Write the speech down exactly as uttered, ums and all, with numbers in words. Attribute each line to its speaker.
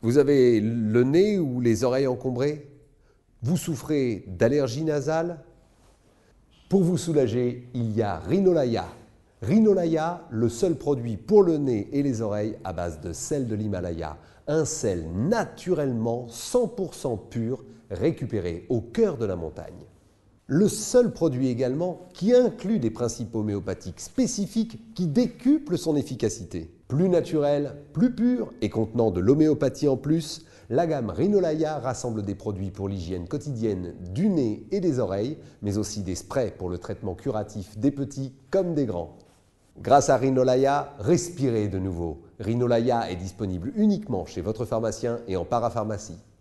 Speaker 1: Vous avez le nez ou les oreilles encombrées? Vous souffrez d'allergies nasales? Pour vous soulager, il y a Rhinolaya. Rhinolaya, le seul produit pour le nez et les oreilles à base de sel de l'Himalaya. Un sel naturellement cent pour cent pur, récupéré au cœur de la montagne. Le seul produit également qui inclut des principes homéopathiques spécifiques qui décuplent son efficacité. Plus naturel, plus pur et contenant de l'homéopathie en plus, la gamme Rhinolaya rassemble des produits pour l'hygiène quotidienne du nez et des oreilles, mais aussi des sprays pour le traitement curatif des petits comme des grands. Grâce à Rhinolaya, respirez de nouveau. Rhinolaya est disponible uniquement chez votre pharmacien et en parapharmacie.